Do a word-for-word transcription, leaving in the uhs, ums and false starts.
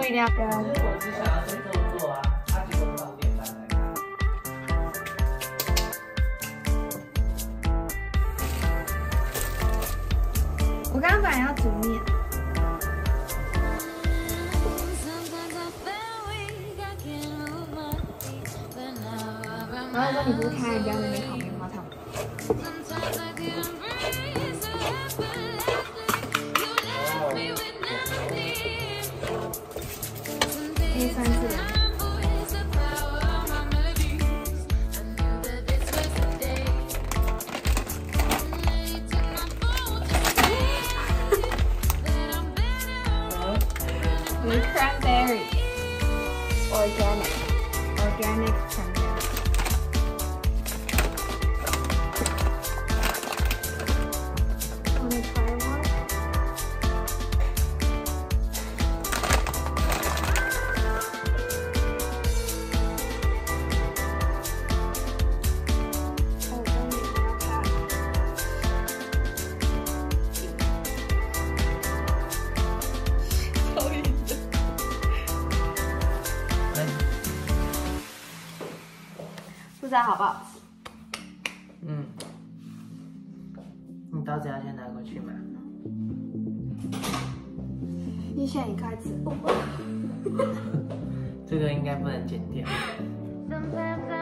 一定要跟。 我是想要先这么做啊，他结果到五点半来看。 我刚刚本来要煮面。然后说你不是开人家那边烤棉花糖吗？A 三四两。with cranberry, organic, organic cranberry. Wanna try one? Oh, then you have that. 不知道好不好吃？ 嗯，你刀子要先拿过去吗？ 你选一块吃。 这个应该不能剪掉。 Sometimes